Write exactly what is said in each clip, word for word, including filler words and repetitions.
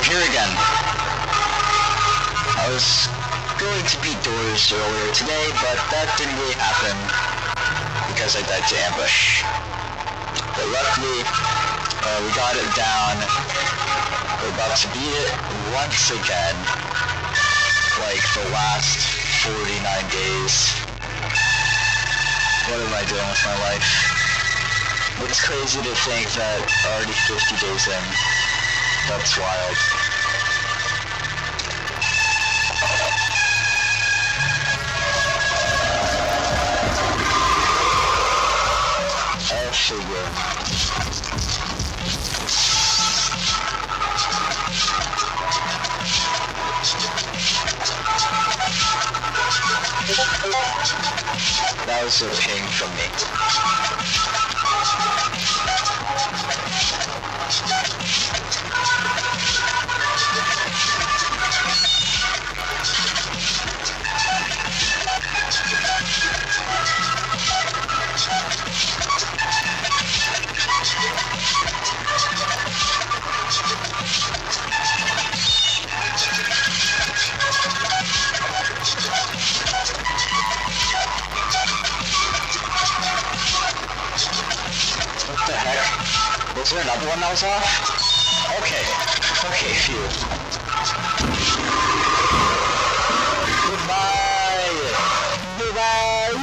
We're here again. I was going to beat doors earlier today, but that didn't really happen because I died to ambush. But luckily, uh, we got it down. We're about to beat it once again, like the last forty-nine days. What am I doing with my life? It's crazy to think that already fifty days in. That's wild. I figure. That was a ping from me. What the heck? Was there another one that was off? Okay. Okay, phew. Goodbye! Goodbye!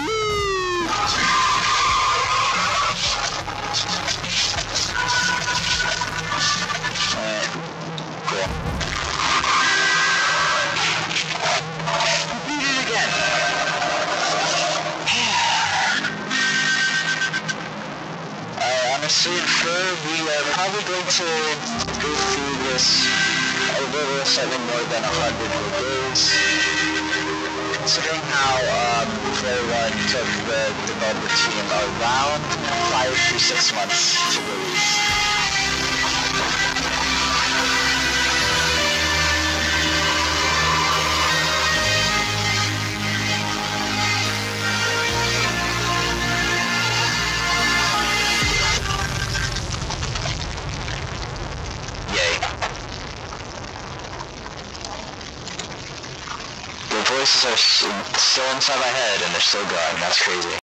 Alright. Cool. We did it again! Honestly, we are probably going to go through this a little slightly more than a hundred more days, considering how um, Player One took the developer team around five to six months to release. The voices are still inside my head and they're still going. That's crazy.